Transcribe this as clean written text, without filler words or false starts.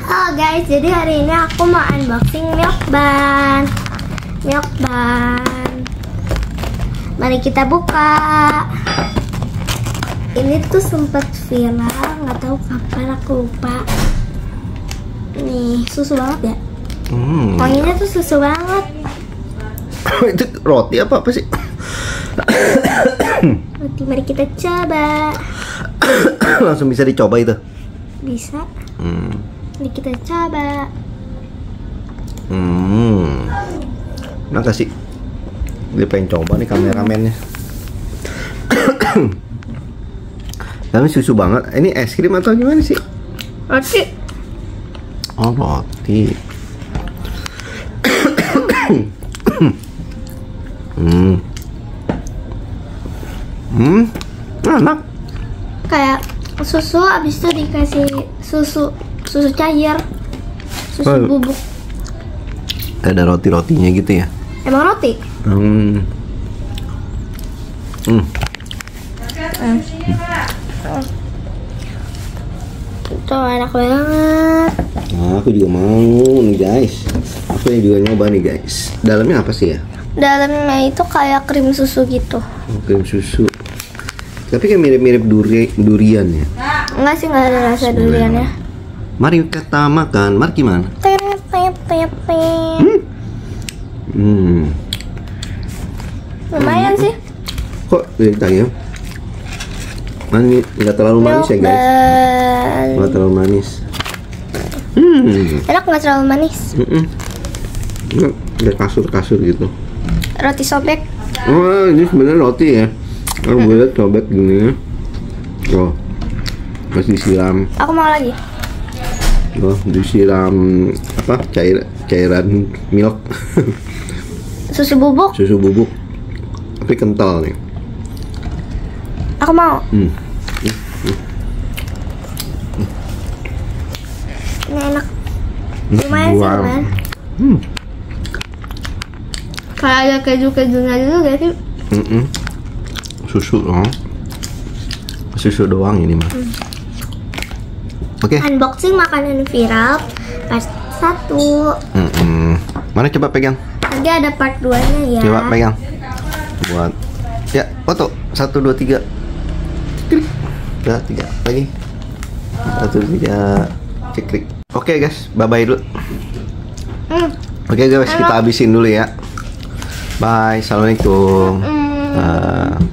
Halo guys, jadi hari ini aku mau unboxing milk bun. Mari kita buka. Ini tuh sempat viral, nggak tahu kapan, aku lupa. Nih, susu banget ya. Wanginya tuh susu banget. Itu roti apa sih? Roti, mari kita coba. Langsung bisa dicoba itu? Bisa. Mari kita coba. Makasih. Dia pengen coba nih kameramennya. Tapi susu banget. Ini es krim atau gimana sih? Roti. Oh, roti. Enak. Kayak susu, abis itu dikasih susu cair, susu bubuk. Ada roti-rotinya gitu ya? Emang roti? Itu enak banget. Nah, aku juga mau nih guys. Aku juga nyoba nih guys. Dalamnya apa sih ya? Dalamnya itu kayak krim susu gitu. Krim susu. Tapi kayak mirip-mirip durian ya? Enggak sih, nggak ada rasa duriannya. Mari kita makan. Mari gimana? Lumayan sih. Kok ceritanya? Manis, nggak terlalu manis ya guys? Nggak terlalu manis. Enak, nggak terlalu manis. Nggak kasur-kasur gitu. Roti sobek. Oh, ini sebenarnya roti ya. Aku boleh sobek gini ya. Oh, masih disiram. Aku mau lagi. Oh, disiram apa? Cairan milk. Susu bubuk. Susu bubuk. Tapi kental nih. Aku mau. Ini enak. Lumayan sih, kan? Kayak ada keju-kejunya dulu gak sih? Susu dong. Susu doang ini mah. Oke. Unboxing makanan viral part 1. Mana coba pegang? Nanti ada part 2-nya ya. Coba pegang. Buat ya, foto. 1 2 3. Klik. Udah 3 lagi. 1 3. Klik. Oke guys, bye-bye dulu. Oke guys, kita habisin dulu ya. Bye. Assalamualaikum.